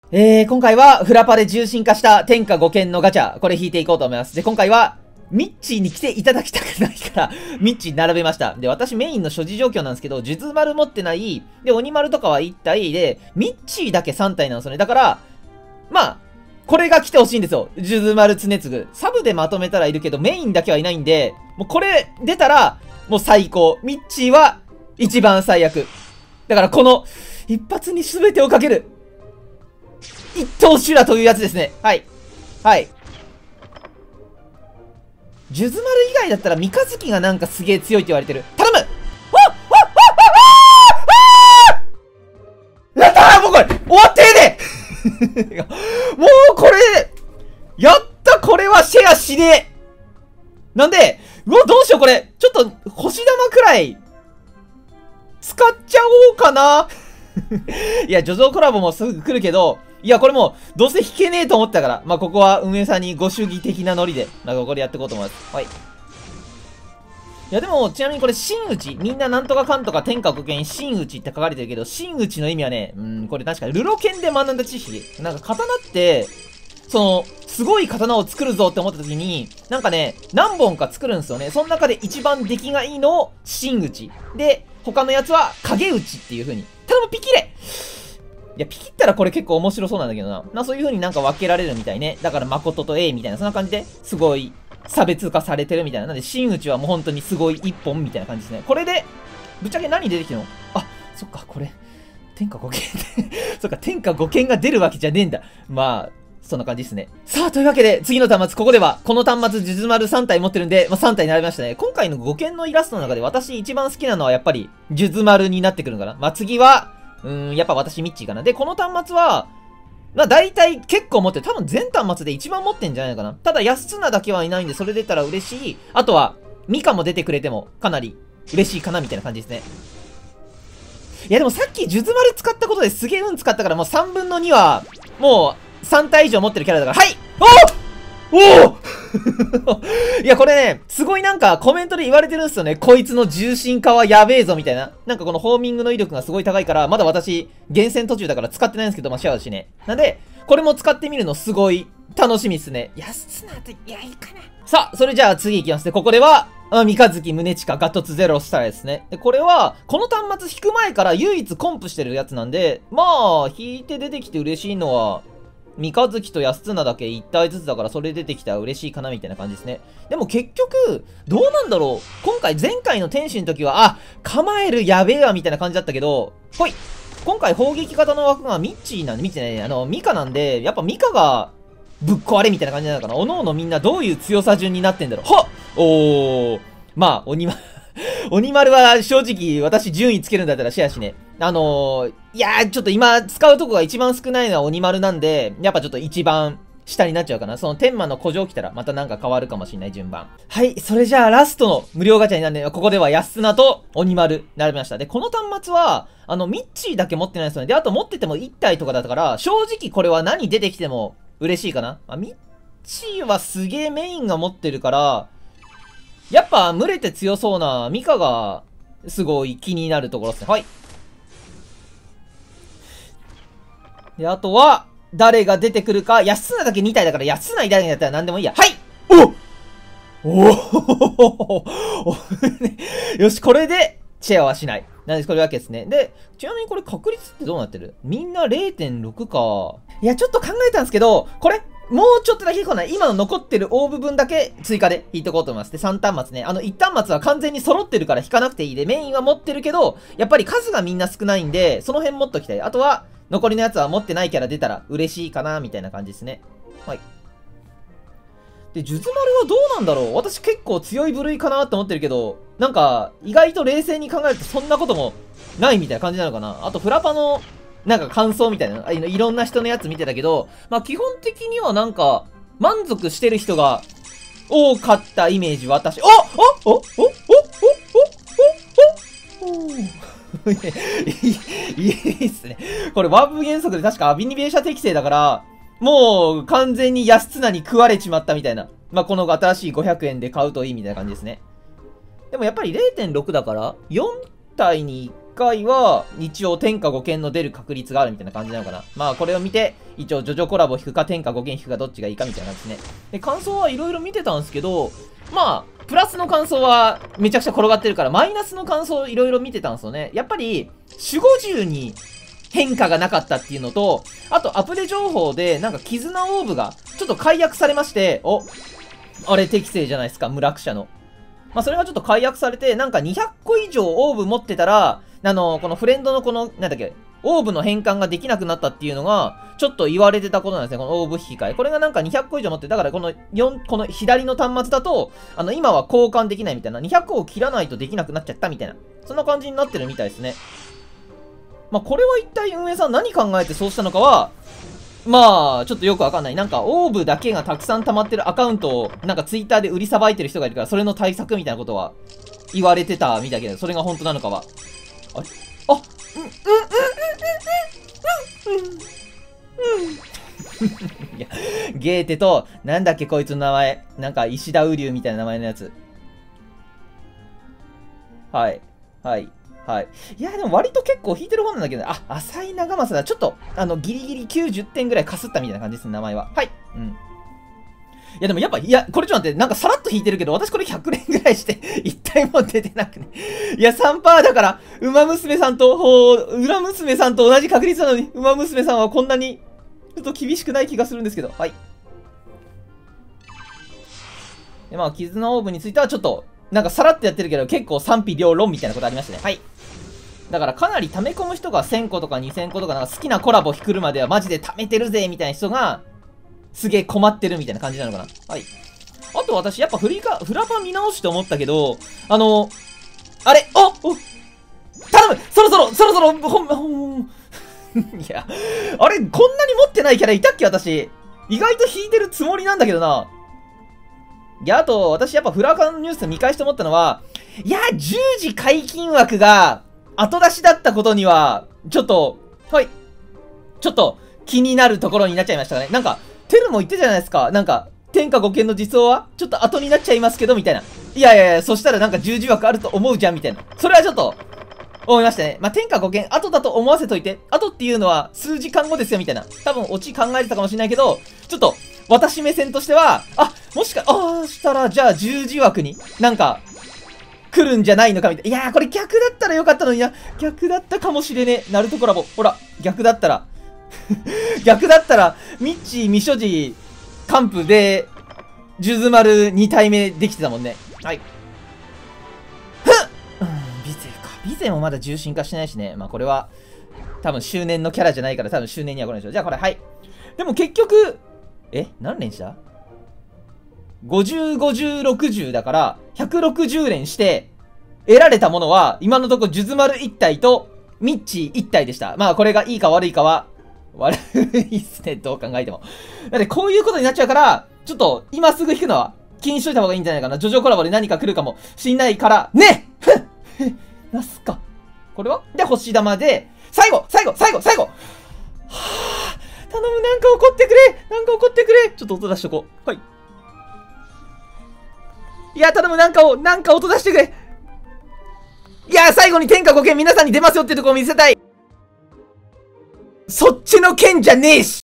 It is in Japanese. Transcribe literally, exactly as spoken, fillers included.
えー、今回はフラパで重心化した天下五剣のガチャ、これ引いていこうと思います。で、今回は、ミッチーに来ていただきたくないから、ミッチー並べました。で、私メインの所持状況なんですけど、数珠丸持ってない、で、鬼丸とかはいち体で、ミッチーだけさん体なんですよね。だから、まあ、これが来てほしいんですよ。数珠丸常次。サブでまとめたらいるけど、メインだけはいないんで、もうこれ出たら、もう最高。ミッチーは、一番最悪。だからこの、一発に全てをかける。一等修羅というやつですね。はい。はい。数珠丸以外だったら三日月がなんかすげえ強いって言われてる。頼む。あっあっあっあっやったーもうこれ終わってーねもうこれやったこれはシェアしねえなんで、うわ、どうしようこれちょっと星玉くらい使っちゃおうかないや、叙情コラボもすぐ来るけど、いや、これもう、どうせ弾けねえと思ったから、まあ、ここは運営さんにご祝儀的なノリで、まあ、ここでやっていこうと思います。はい。いや、でも、ちなみにこれ、真打ち。みんななんとかかんとか天下五剣真打ちって書かれてるけど、真打ちの意味はね、うん、これ確かルロケンで学んだ知識。なんか刀って、その、すごい刀を作るぞって思った時に、なんかね、何本か作るんですよね。その中で一番出来がいいのを真打ち。で、他のやつは影打ちっていう風に。頼む、ピキレいや、ピキったらこれ結構面白そうなんだけどな。まあそういう風になんか分けられるみたいね。だから誠と A みたいな、そんな感じですごい差別化されてるみたいな。なんで、真打ちはもう本当にすごい一本みたいな感じですね。これで、ぶっちゃけ何出てきてるの？あ、そっか、これ、天下五剣そっか、天下五剣が出るわけじゃねえんだ。まあ、そんな感じですね。さあ、というわけで、次の端末、ここでは、この端末、数珠丸さん体持ってるんで、まあ、さん体並びましたね。今回の五剣のイラストの中で、私一番好きなのは、やっぱり、数珠丸になってくるのかな。まあ、次は、うーん、やっぱ私、ミッチーかな。で、この端末は、まあ、大体結構持ってる。多分全端末で一番持ってんじゃないのかな。ただ、安綱だけはいないんで、それ出たら嬉しい。あとは、ミカも出てくれても、かなり嬉しいかな、みたいな感じですね。いや、でもさっき、数珠丸使ったことですげえ運使ったから、もうさんぶんのには、もう、さん体以上持ってるキャラだから、はいおおおいや、これね、すごいなんかコメントで言われてるんですよね。こいつの重心化はやべえぞ、みたいな。なんかこのホーミングの威力がすごい高いから、まだ私、厳選途中だから使ってないんですけど、まあ、シェアだしね。なんで、これも使ってみるのすごい楽しみっすね。安綱って、いや、いいかな。さあ、それじゃあ次行きますね。ここでは、あ三日月宗近ガトツゼロしたらですね。で、これは、この端末引く前から唯一コンプしてるやつなんで、まあ、引いて出てきて嬉しいのは、三日月と安綱だけいち体ずつだからそれ出てきたら嬉しいかなみたいな感じですね。でも結局、どうなんだろう今回、前回の天使の時は、あ、構えるやべえわみたいな感じだったけど、ほい今回砲撃型の枠がミッチーなんで、ミッチーね、あの、ミカなんで、やっぱミカがぶっ壊れみたいな感じなのかな。おのおのみんなどういう強さ順になってんだろう。はっおー。まあ、鬼丸鬼丸は正直私順位つけるんだったらシェアしね。あのー、いやーちょっと今使うとこが一番少ないのは鬼丸なんで、やっぱちょっと一番下になっちゃうかな。その天魔の古城来たらまたなんか変わるかもしれない順番。はい、それじゃあラストの無料ガチャになるんで、ここでは安綱と鬼丸並びました。で、この端末は、あの、ミッチーだけ持ってないですよね。で、あと持っててもいち体とかだったから、正直これは何出てきても嬉しいかな。まあ、ミッチーはすげえメインが持ってるから、やっぱ、群れて強そうなミカが、すごい気になるところですね。はい。で、あとは、誰が出てくるか、安綱だけに体だから、安綱に体だったら何でもいいや。はいおおおよし、これで、シェアはしない。なんです、これわけですね。で、ちなみにこれ確率ってどうなってる？みんな れいてんろく か。いや、ちょっと考えたんですけど、これ、もうちょっとだけ来ない。今の残ってる大部分だけ追加で引いておこうと思います。で、さん端末ね。あの、いち端末は完全に揃ってるから引かなくていいで、メインは持ってるけど、やっぱり数がみんな少ないんで、その辺持っときたい。あとは、残りのやつは持ってないキャラ出たら嬉しいかな、みたいな感じですね。はい。で、数珠丸はどうなんだろう？私結構強い部類かなって思ってるけど、なんか、意外と冷静に考えるとそんなこともないみたいな感じなのかな。あと、フラパの、なんか感想みたいな、いろんな人のやつ見てたけど、まあ基本的にはなんか、満足してる人が多かったイメージ、私。おおおおおおおおおいい、いいっすね。これワープ原則で確かアビニベーシャ適正だから、もう完全に安綱に食われちまったみたいな。まあこの新しいごひゃくえんで買うといいみたいな感じですね。でもやっぱり れいてんろく だから、よん体に回は、一応天下五剣の出る確率があるみたいな感じなのかな。まあこれを見て、一応ジョジョコラボ引くか天下五剣引くかどっちがいいかみたいな感じですね。で、感想はいろいろ見てたんですけど、まあ、プラスの感想はめちゃくちゃ転がってるから、マイナスの感想いろいろ見てたんですよね。やっぱり、守護獣に変化がなかったっていうのと、あとアプデ情報で、なんか絆オーブがちょっと解約されまして、お、あれ適正じゃないですか、村社の。まあ、それがちょっと解約されて、なんかにひゃっこ以上オーブ持ってたら、あの、このフレンドのこの、なんだっけ、オーブの変換ができなくなったっていうのが、ちょっと言われてたことなんですね。このオーブ引き換え。これがなんかにひゃっこ以上持って、だからこのよん、この左の端末だと、あの、今は交換できないみたいな、にひゃっこを切らないとできなくなっちゃったみたいな、そんな感じになってるみたいですね。まあ、これは一体運営さん何考えてそうしたのかは、まあ、ちょっとよくわかんない。なんか、オーブだけがたくさん溜まってるアカウントを、なんかツイッターで売りさばいてる人がいるから、それの対策みたいなことは言われてたみたいだけど、それが本当なのかは。あれあ、うん、うん、うん、うん、うん、うん、うん。いや、ゲーテと、なんだっけこいつの名前。なんか、石田雨竜みたいな名前のやつ。はい。はい。はい。いや、でも割と結構引いてる方なんだけど、ね、あ、浅井長政だ。ちょっと、あの、ギリギリきゅうじゅってんぐらいかすったみたいな感じですね、名前は。はい。うん。いや、でもやっぱ、いや、これちょっと待って、なんかさらっと引いてるけど、私これひゃくれんぐらいして、一体も出てなくね。いや、さんパーセント だから、馬娘さんと、ほう、裏娘さんと同じ確率なのに、馬娘さんはこんなに、ちょっと厳しくない気がするんですけど、はい。で、まあ、絆オーブについてはちょっと、なんかさらっとやってるけど、結構賛否両論みたいなことありましたね。はい。だからかなり溜め込む人がせんことかにせんことかなんか好きなコラボ引くるまではマジで溜めてるぜみたいな人がすげえ困ってるみたいな感じなのかな。はい。あと私やっぱフリカ、フラパ見直して思ったけど、あの、あれあお頼むそろそろそろそろほん、ほん、いや、あれこんなに持ってないキャラいたっけ私。意外と引いてるつもりなんだけどな。いや、あと私やっぱフラカのニュース見返して思ったのは、いや、じゅうじ解禁枠が、後出しだったことには、ちょっと、はい。ちょっと、気になるところになっちゃいましたね。なんか、テルも言ってたじゃないですか。なんか、天下五剣の実装は、ちょっと後になっちゃいますけど、みたいな。いやいやいや、そしたらなんか十字枠あると思うじゃん、みたいな。それはちょっと、思いましたね。まあ、天下五剣、後だと思わせといて。後っていうのは、数時間後ですよ、みたいな。多分、オチ考えてたかもしれないけど、ちょっと、私目線としては、あ、もしか、ああ、したら、じゃあ十字枠に、なんか、来るんじゃないのかみたいな。いやー、これ逆だったらよかったのにな。逆だったかもしれねえ。ナルトコラボ。ほら、逆だったら。逆だったら、ミッチー、ミショジー、カンプで、ジュズマルに体目できてたもんね。はい。ふっうん、ビゼか。ビゼもまだ重心化してないしね。まあこれは、多分周年のキャラじゃないから多分周年には来ないでしょ。じゃあこれ、はい。でも結局、え何連したごじゅう、ごじゅう、ろくじゅうだから、ひゃくろくじゅう連して、得られたものは、今のところ、ジュズマルいち体と、ミッチーいち体でした。まあ、これがいいか悪いかは、悪いっすね、どう考えても。だってこういうことになっちゃうから、ちょっと、今すぐ引くのは、気にしといた方がいいんじゃないかな。ジョジョコラボで何か来るかもしんないから、ねふっなすか。これはで、星玉で、最後最後最後最後はぁ、頼む、なんか怒ってくれなんか怒ってくれちょっと音出しとこう。はい。いや、頼む、なんかを、なんか音出してくれ。いや、最後に天下五剣皆さんに出ますよってとこを見せたい。そっちの剣じゃねえし。